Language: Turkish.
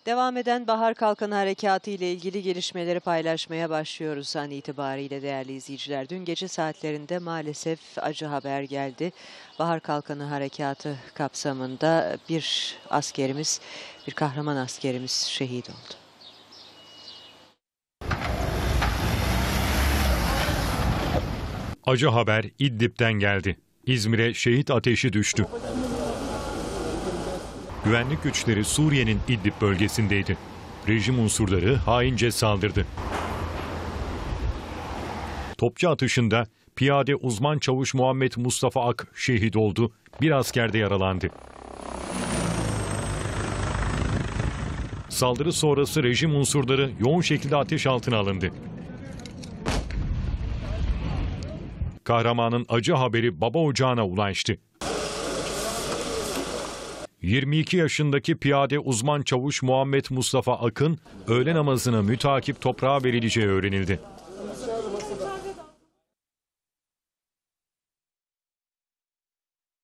Devam eden Bahar Kalkanı Harekatı ile ilgili gelişmeleri paylaşmaya başlıyoruz an itibariyle değerli izleyiciler. Dün gece saatlerinde maalesef acı haber geldi. Bahar Kalkanı Harekatı kapsamında bir askerimiz, bir kahraman askerimiz şehit oldu. Acı haber İdlib'den geldi. İzmir'e şehit ateşi düştü. Güvenlik güçleri Suriye'nin İdlib bölgesindeydi. Rejim unsurları haince saldırdı. Topçu atışında piyade uzman çavuş Muhammed Mustafa Ak şehit oldu. Bir asker de yaralandı. Saldırı sonrası rejim unsurları yoğun şekilde ateş altına alındı. Kahramanın acı haberi baba ocağına ulaştı. 22 yaşındaki piyade uzman çavuş Muhammed Mustafa Ak'ın öğle namazına mütakip toprağa verileceği öğrenildi.